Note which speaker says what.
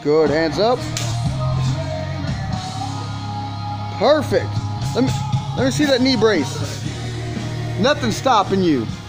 Speaker 1: Good, hands up. Perfect. Let me see that knee brace. Nothing's stopping you.